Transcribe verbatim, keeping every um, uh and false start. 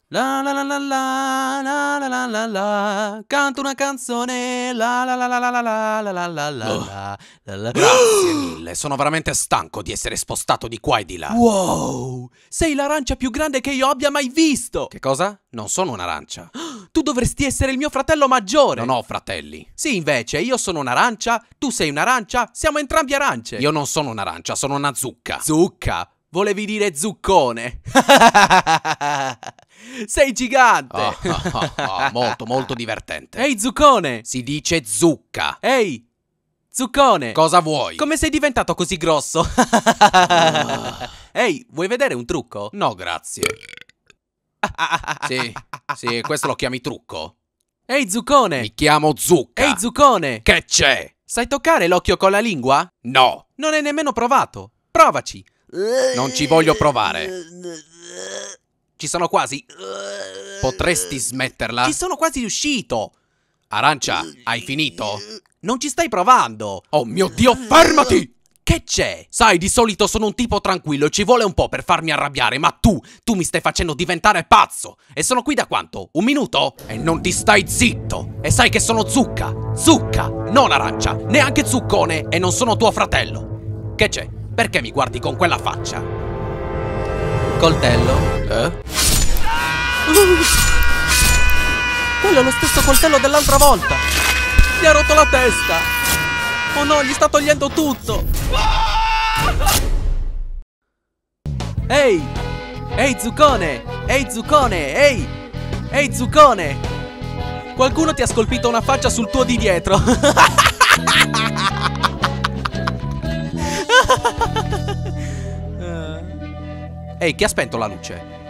La la la la la la la la la la. Canto una canzone. La la la la la la la la la la la Oh. la la la. Grazie mille, sono veramente stanco di essere spostato di qua e di là. Wow! Sei l'arancia più grande che io abbia mai visto! Che cosa? Non sono un'arancia. Tu dovresti essere il mio fratello maggiore! Non ho fratelli. Sì, invece, io sono un'arancia, tu sei un'arancia, siamo entrambi arance! Io non sono un'arancia, sono una zucca. Zucca! Volevi dire zuccone! Sei gigante! Ah, ah, ah, ah, molto, molto divertente. Ehi, zuccone! Si dice zucca. Ehi! Zuccone! Cosa vuoi? Come sei diventato così grosso? Ehi, vuoi vedere un trucco? No, grazie. Sì, sì, questo lo chiami trucco? Ehi, zuccone! Mi chiamo zucca. Ehi, zuccone! Che c'è? Sai toccare l'occhio con la lingua? No, Non hai nemmeno provato. Provaci. non ci voglio provare. Ci sono quasi. Potresti smetterla? Ci sono quasi riuscito. Arancia, hai finito? Non ci stai provando. Oh mio Dio, fermati! Che c'è? Sai, di solito sono un tipo tranquillo e ci vuole un po' per farmi arrabbiare, ma tu, tu mi stai facendo diventare pazzo! E sono qui da quanto? Un minuto? E non ti stai zitto! E sai che sono zucca! Zucca! Non arancia! Neanche zuccone! E non sono tuo fratello! Che c'è? Perché mi guardi con quella faccia? Coltello. Eh? Quello è lo stesso coltello dell'altra volta. Gli ha rotto la testa. Oh no, gli sta togliendo tutto. Ehi! Ehi, zuccone! Ehi, zuccone! Ehi! Ehi, zuccone! Qualcuno ti ha scolpito una faccia sul tuo di dietro. Ehi, chi ha spento la luce?